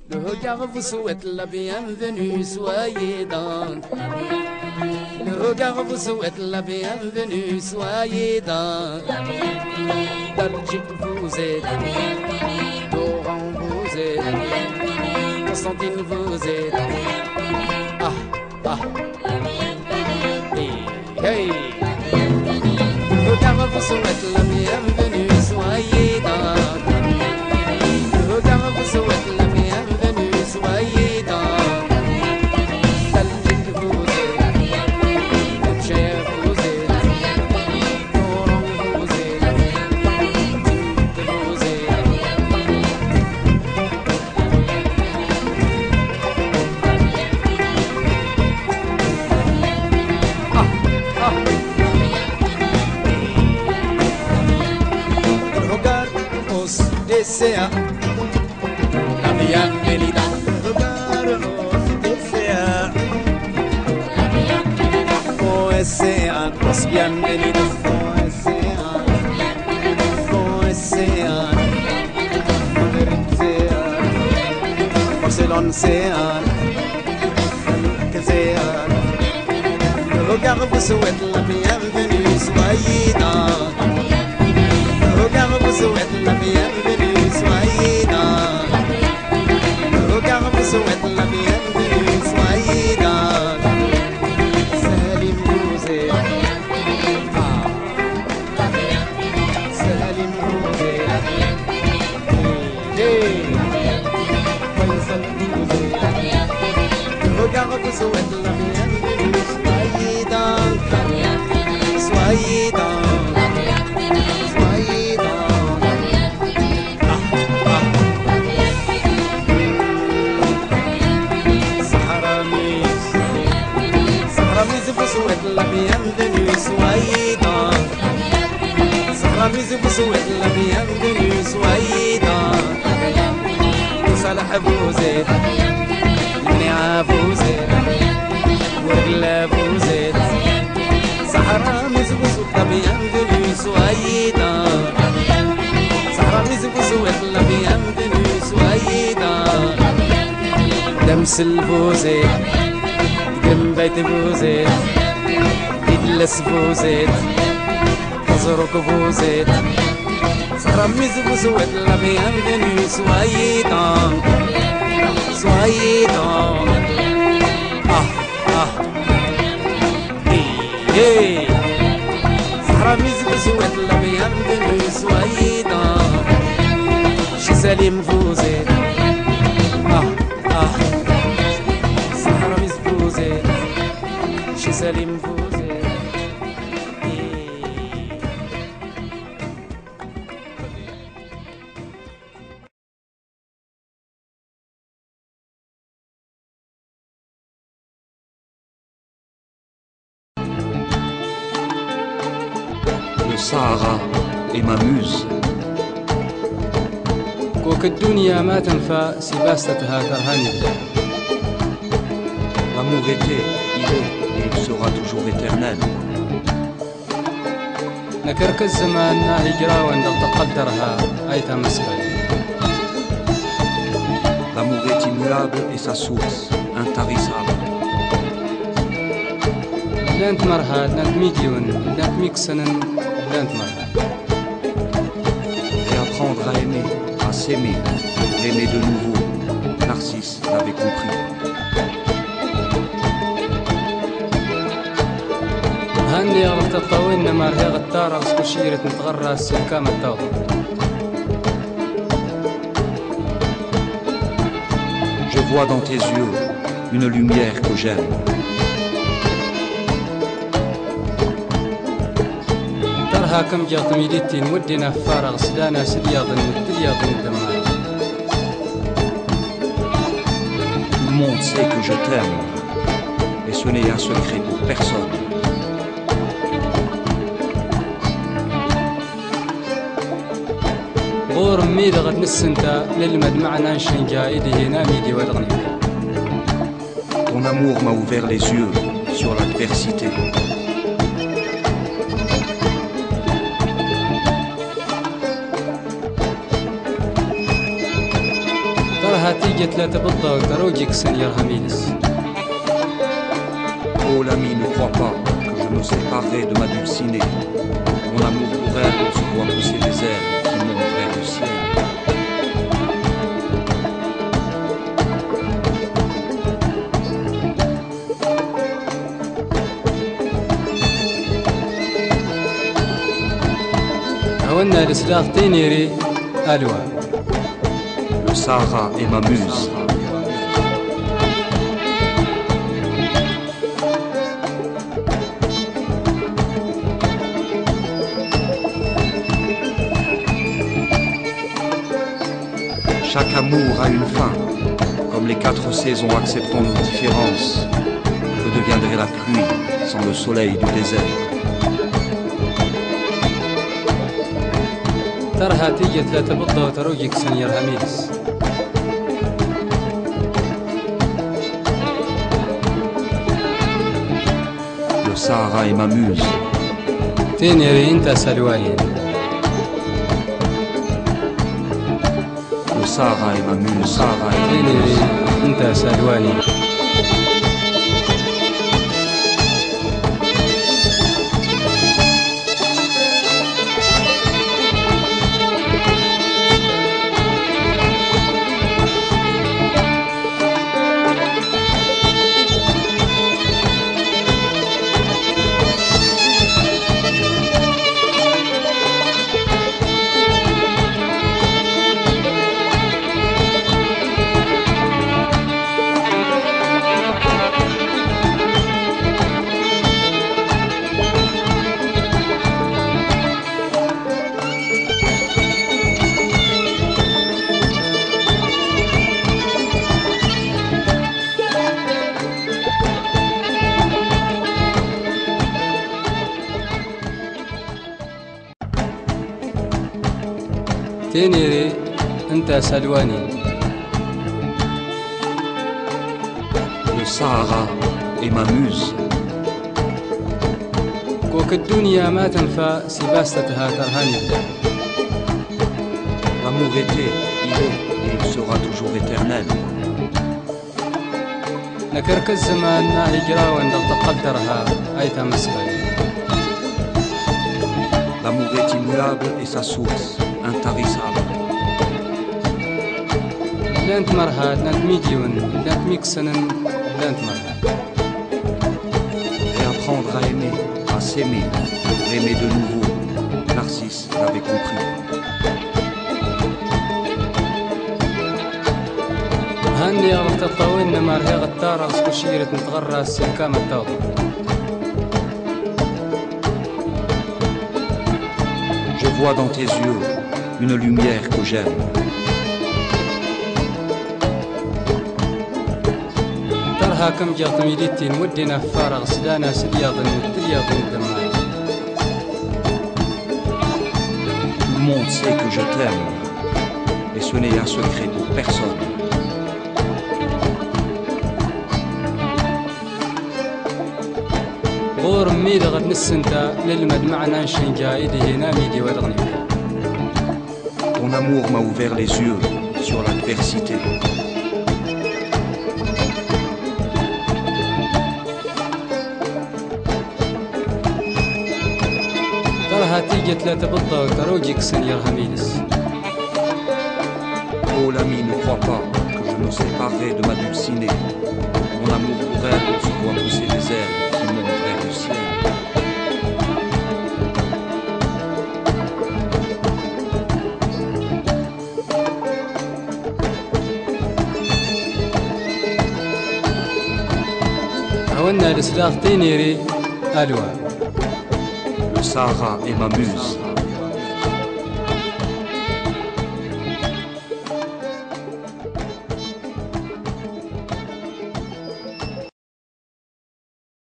Le regard vous souhaite la bienvenue, soyez dans. Le regard vous souhaite la bienvenue, soyez dans. Belgique vous êtes, Laurent vous êtes, Constantine vous êtes. Ah, ah, hey, hey. Le regard vous souhaite la bienvenue, soyez dans. Le regard vous souhaite la bienvenue, soyez dans. Belgique vous êtes, Bruxelles vous êtes, Laurent vous êtes, Tinte vous êtes. Ah, ah. El hogar os desea la bienvenida. El hogar os desea sean los bienvenidos. Sean Madrid sean Barcelone sean que sean. Le regard vous souhaite la bienvenue, soyez dans. Le regard vous souhaite la bienvenue, soyez dans. Le regard vous souhaite la bienvenue, soyez dans. Salim vous êtes, Salim vous êtes, Faisal vous êtes. Le regard vous souhaite la bienvenue, soyez dans, soyez dans. La bienvenue, soyez dans. Sahramis vous souhaite la bienvenue, soyez dans. Salah vous êtes, Nia vous êtes, Wurgla vous êtes. Sahramis vous souhaite la bienvenue, soyez dans. Sahramis vous souhaite la bienvenue, soyez dans. Damsel vous êtes, Gambait vous êtes. Idles vous êtes, Tazrouk vous êtes. Sahramis vous souhaite la bienvenue, soyez dans, soyez dans. Ah, ah, hey, hey. Sahramis vous souhaite la bienvenue, soyez dans. Chez Salim vous êtes, ah, ah. Sahramis vous êtes, chez Salim vous êtes. Le Sahara est ma muse. كوك الدنيا ما تنفى سباستها ترهاني. L'amour était, il est et il sera toujours éternel. نكرك الزمان هجرا وندق تقدرها أيتا مسكن. L'amour est immuable et sa source intarissable. لانت مرهاد لانت ميديون لانت ميكسن لانت مرهاد. Réapprendre à aimer, à s'aimer, aimer de nouveau. Narcisse l'avait compris. هاني غلطت الطويل نمار هي غتارة غسكو شيرة نتغرى السلكام التوضر. Je vois dans tes yeux une lumière que j'aime. ترها كم جاغت ميديتي نودينا فارغ سدانا سلياض نتلياض ندمار. Tout le monde sait que je t'aime. Et ce n'est un secret pour personne. غور ميد غد نسنتا للمد معنا نشنجا إيدي هنا ميدي ودغني. Ton amour m'a ouvert les yeux sur l'adversité. هاتي قتلة بالضوء تروجك سنير هميلس. Oh l'ami, ne crois pas que je me séparerai de ma dulcinée. Mon amour pour elle se voit pousser des ailes qui montent vers le ciel. هونا الإسلاف تينيري ألوى. Le Sahara est ma muse. Chaque amour a une fin, comme les 4 saisons acceptant nos différences. Que deviendrait la pluie sans le soleil du désert? ترى هاتي قتلة بالضوء تروجك سنير هميلس. Le Sahara est ma muse. تينيري انت سلواني. Le Sahara est ma muse. Sahara est ma تينيري muse. انت سلواني. تينيري انت سلواني. Le Sahara est ma muse. كوك الدنيا ما تنفى سباستها ترهاني. L'amour était, il est et il sera toujours éternel. نكرك الزمان ما هجرا وندق تقدرها ايتا مسبل. L'amour est immuable et sa source, intarissable. لانت مرهات لانت ميديون لانت ميكسنن لانت مرهات. Réapprendre à aimer, à s'aimer, pour aimer de nouveau. Narcisse l'avait compris. هاني غلطت الطوين مارهي غطارة غسكو شيرة نتغرى السلكام التوضع. Je vois dans tes yeux une lumière que j'aime. ترها كم جاط ميليتي نودينا فارغ سلانا سلياض الدلياض الدماء. Tout le monde sait que je t'aime. Et ce n'est un secret pour personne. غور ميد غد نسنتا للمد معنا نشنجا إيدي هنا ميدي ودغني. Ton amour m'a ouvert les yeux sur l'adversité. ترها تيجي ثلاثة بالضوء تروجك سنير هميلس. Oh l'ami, ne crois pas que je me séparerai de ma dulcinée. Mon amour pour elle se voit pousser des ailes qui montent vers le ciel. هونا الإسلاف تينيري ألوى. Le Sahara est ma muse.